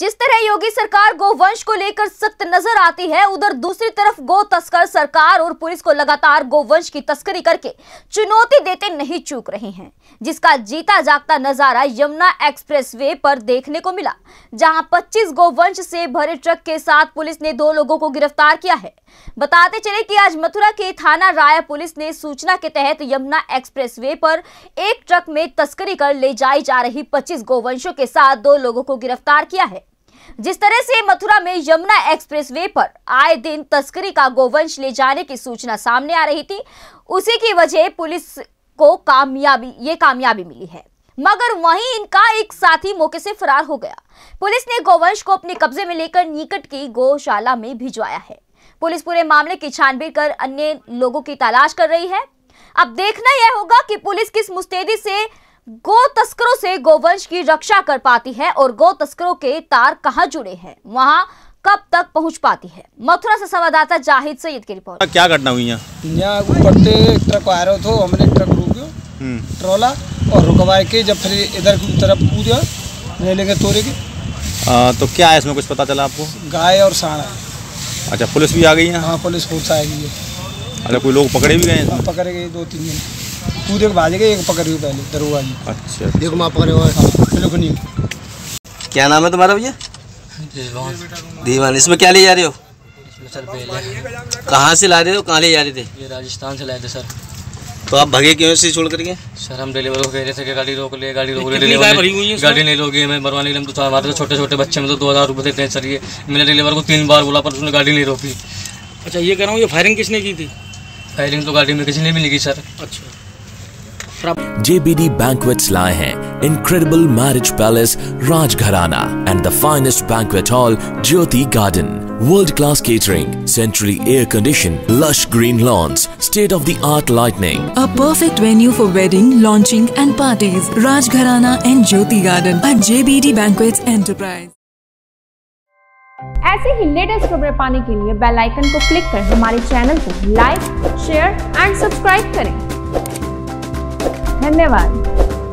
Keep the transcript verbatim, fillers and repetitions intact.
जिस तरह योगी सरकार गोवंश को लेकर सख्त नजर आती है, उधर दूसरी तरफ गो तस्कर सरकार और पुलिस को लगातार गोवंश की तस्करी करके चुनौती देते नहीं चूक रहे हैं, जिसका जीता जागता नजारा यमुना एक्सप्रेसवे पर देखने को मिला, जहां पच्चीस गोवंश से भरे ट्रक के साथ पुलिस ने दो लोगों को गिरफ्तार किया है। बताते चले कि आज मथुरा के थाना राया पुलिस ने सूचना के तहत यमुना एक्सप्रेसवे पर एक ट्रक में तस्करी कर ले जाई जा रही पच्चीस गोवंशों के साथ दो लोगों को गिरफ्तार किया है। जिस तरह से मथुरा में यमुना एक्सप्रेसवे पर आए दिन तस्करी का गोवंश ले जाने की सूचना सामने आ रही थी, उसी की वजह पुलिस को कामयाबी ये कामयाबी मिली है, मगर वहीं इनका एक साथी मौके से फरार हो गया। पुलिस ने गोवंश को अपने कब्जे में लेकर निकट की गौशाला में भिजवाया है। पुलिस पूरे मामले की छानबीन कर अन्य लोगों की तलाश कर रही है। अब देखना यह होगा कि पुलिस किस मुस्तैदी से गो तस्करों से गोवंश की रक्षा कर पाती है और गो तस्करों के तार कहां जुड़े हैं, वहां कब तक पहुंच पाती है। मथुरा से संवाददाता जाहिद सैयद की रिपोर्ट। क्या घटना हुई यहाँ? यहाँ ऊपर से ट्रक आ रहे थे, हमने ट्रक रोकियो ट्रोला और रुकवाए के जब फिर इधर की तरफ कूदा रेले के तोड़े के। आ, तो क्या है इसमें, कुछ पता चला आपको? गाय और सांड। अच्छा, पुलिस भी आ गई है? हाँ, पुलिस फोर्स आ गई है। अच्छा, कोई लोग पकड़े भी गए? पकड़े गए दो तीन दिन, कूदे के भाजे गए, एक पकड़ गए पहले दरोगा जी। अच्छा, देखो माँ पकड़े हुए। क्या नाम है तुम्हारा भैया? दीवान। इसमें क्या ले जा रहे हो? इसमें सर बेल है। कहाँ से ला रहे हो, कहाँ ले जा रहे थे? ये राजस्थान से लाए थे सर। तो आप भगे क्यों से छोड़ करके? सर हम डिलीवर को कह रहे थे कि गाड़ी रोक ले, गाड़ी रोक ले, डिलीवर गाड़ी नहीं रोकी हमें भरवाने के लिए। हम तो हमारे तो छोटे छोटे बच्चे में तो दो हज़ार रुपये देते हैं सर। ये मैंने डिलीवर को तीन बार बोला पर उसने गाड़ी नहीं रोकी। अच्छा, ये कह रहा हूँ, ये फायरिंग किसने की थी? फायरिंग तो गाड़ी में किसी ने भी नहीं की सर। अच्छा। J B D Banquets लाए हैं Incredible Marriage Palace Rajgharana and the finest banquet hall Jyoti Garden. World-class catering, centrally air-conditioned, lush green lawns, state-of-the-art lighting. A perfect venue for wedding, launching and parties. Rajgharana and Jyoti Garden at J B D Banquets Enterprise. ऐसे ही latest खबरें पाने के लिए bell icon को click कर हमारे channel को like, share and subscribe करें। धन्यवाद।